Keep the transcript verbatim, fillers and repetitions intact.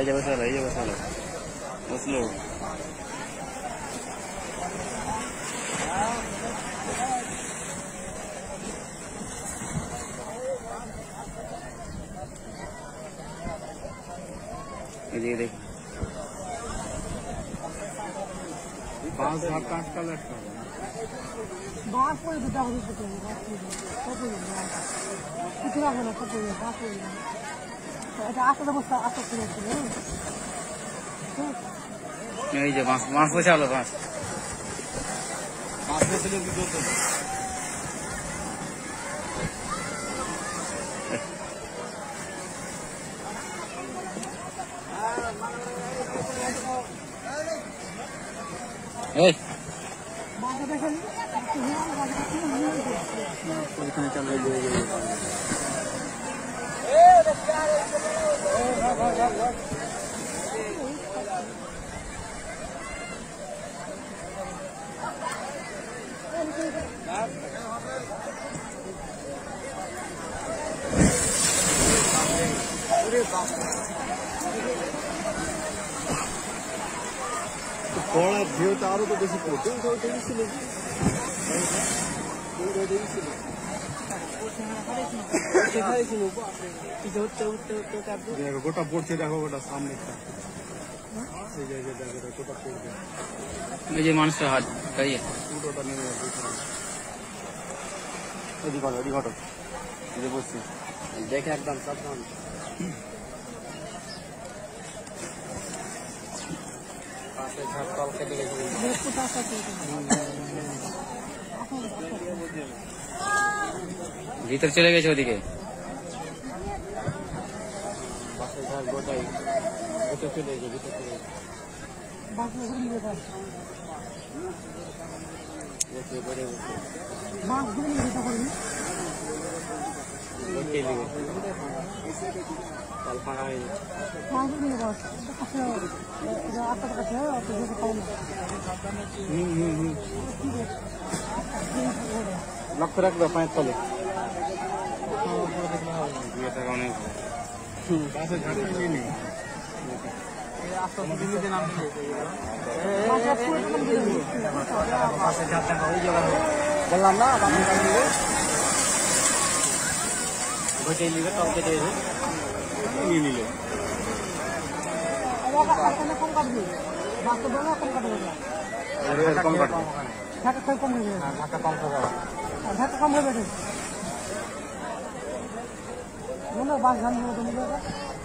এই যে বসালো এই যে বসালো বসলো এদিকে দেখ পাঁচ ভাগ কাঁচ কালার বাস করে দুটা হবে কিছু রাখবে না সব বাস করে এটা আসলে বসে আসতে ছিল এই যে মাছ মাছ বসালো মাছ মাছ বসলে কি করতে এই বাজে দেখেন এখানে চলে গিয়ে এ দেখো বড় ভিউটা আরো তো বেশি পড়ছে ছিল গোটা পড়ছে দেখো গোটা সামনে এই যে মানুষটা হাত পুরোটা নেমে ওদিকে ওদিকে ঘটো বসছি দেখে একদম সাবধান ভিতর চলে গেছে ওদিকে গোটাই ভিতর চলে গেছে ভিতর চলে লক্ষ্য রাখবে পাঁচ তলে বললাম না ঘটে নিবে টল কেটে নিয়ে নিলে কম কাটবে কম কাটবে ঢাকা কম হবে ঢাকা কম হবে ঢাকা কম হবে মনে বাস ধান